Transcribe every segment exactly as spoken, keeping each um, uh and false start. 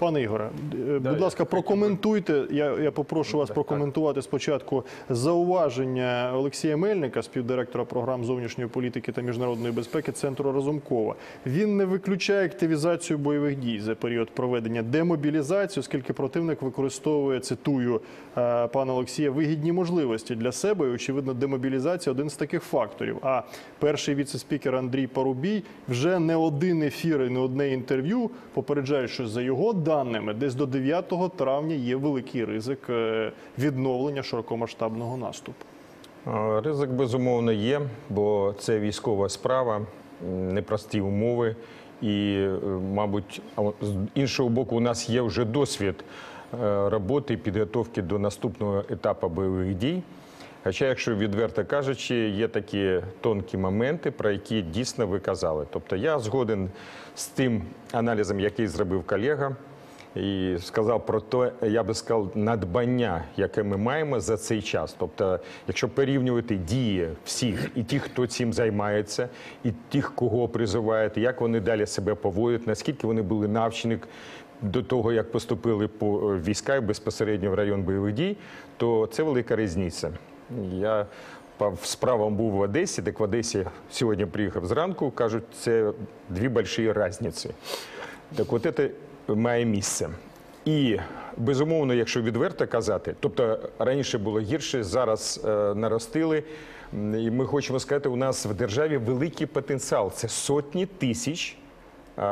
Пане Ігоре, будь ласка, прокоментуйте, я, я попрошу вас прокоментувати спочатку зауваження Олексія Мельника, співдиректора програм зовнішньої політики та міжнародної безпеки Центру Разумкова. Він не виключає активізацію бойових дій за період проведення демобілізації, оскільки противник використовує, цитую пана Олексія, вигідні можливості для себе, і, очевидно, демобілізація – один з таких факторів. А перший віце-спікер Андрій Парубій вже не один ефір і не одне інтерв'ю попереджає, що за його даними, десь до дев'ятого травня є великий ризик відновлення широкомасштабного наступу. Ризик, безумовно, є, бо це військова справа, непрості умови. І, мабуть, з іншого боку, у нас є вже досвід роботи і підготовки до наступного етапу бойових дій. Хоча, якщо відверто кажучи, є такі тонкі моменти, про які дійсно ви казали. Тобто я згоден з тим аналізом, який зробив колега, і сказав про те, я би сказав, надбання, яке ми маємо за цей час. Тобто, якщо порівнювати дії всіх, і тих, хто цим займається, і тих, кого призивають, як вони далі себе поводять, наскільки вони були навчені до того, як поступили по війська безпосередньо в район бойових дій, то це велика різниця. Я по справам був в Одесі, так в Одесі сьогодні приїхав зранку, кажуть, це дві великі різниці. Так от це має місце. І, безумовно, якщо відверто казати, тобто раніше було гірше, зараз е, наростили, і ми хочемо сказати, у нас в державі великий потенціал. Це сотні тисяч е,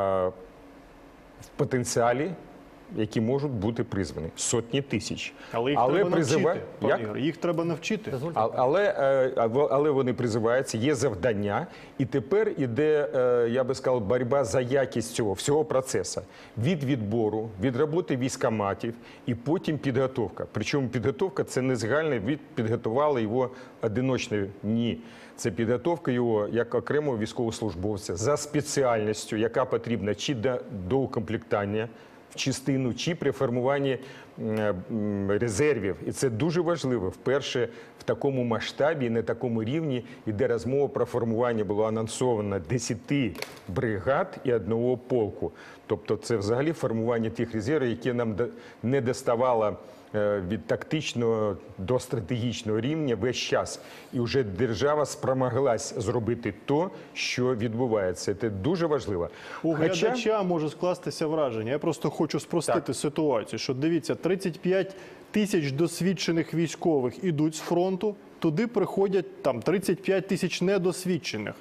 в потенціалі, які можуть бути призвані. Сотні тисяч. Але їх але треба призива... навчити, пане Ігор, їх треба навчити. А, але, але вони призиваються, є завдання, і тепер іде, я би сказав, боротьба за якість цього всього процесу. Від відбору, від роботи військкоматів і потім підготовка. Причому підготовка – це не загальне, від підготували його одиночно. Ні. Це підготовка його як окремого військовослужбовця за спеціальністю, яка потрібна чи до, до укомплектання в частину, чи при формуванні резервів. І це дуже важливо. Вперше в такому масштабі, на такому рівні йде розмова про формування, було анонсовано десяти бригад і одного полку. Тобто це взагалі формування тих резервів, які нам не доставало від тактичного до стратегічного рівня весь час. І вже держава спромоглась зробити те, що відбувається. Це дуже важливо. У Хоча... глядача може скластися враження. Я просто хочу спростити так. ситуацію, що дивіться, тридцять п'ять тисяч досвідчених військових ідуть з фронту, туди приходять там тридцять п'ять тисяч недосвідчених.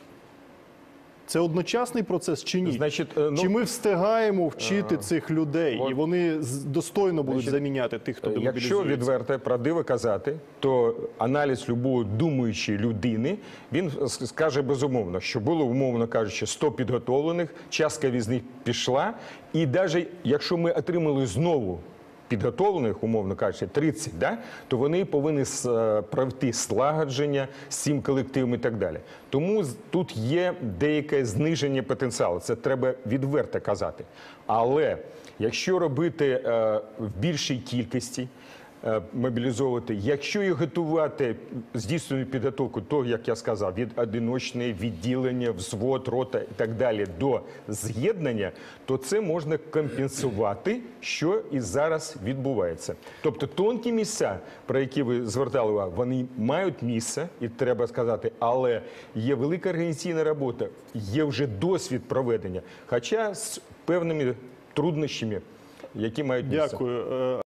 Це одночасний процес чи ні? Значить, ну, чи ми встигаємо вчити а, цих людей, от, і вони достойно будуть значить, заміняти тих, хто демобілізується? Якщо відверто, правдиво казати, то аналіз любої думаючої людини, він скаже безумовно, що було, умовно кажучи, сто підготовлених, частка з них пішла, і навіть якщо ми отримали знову підготовлених, умовно кажучи, тридцять, да, то вони повинні пройти слагодження з цим колективом і так далі. Тому тут є деяке зниження потенціалу, це треба відверто казати. Але якщо робити е, в більшій кількості, е, мобілізовувати, якщо і готувати, здійснювати підготовку, то, як я сказав, від одиночної, відділення, взвод, рота і так далі до з'єднання, то це можна компенсувати, що і зараз відбувається. Тобто тонкі місця, про які ви звертали увагу, вони мають місце, і треба сказати, але є велика організаційна робота, є вже досвід проведення, хоча з певними труднощами, які мають місце. Дякую.